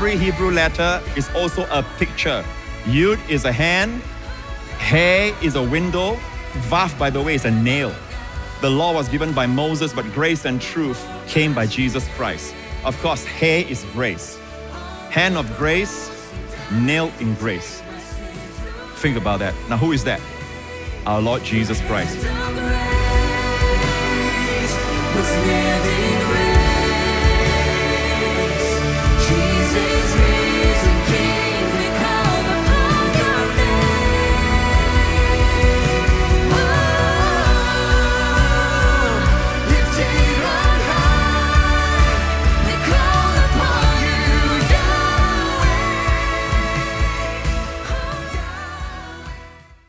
every Hebrew letter is also a picture. Yud is a hand, He is a window, Vav, by the way, is a nail. The law was given by Moses, but grace and truth came by Jesus Christ. Of course, He is grace. Hand of grace, nail in grace. Think about that. Now, who is that? Our Lord Jesus Christ.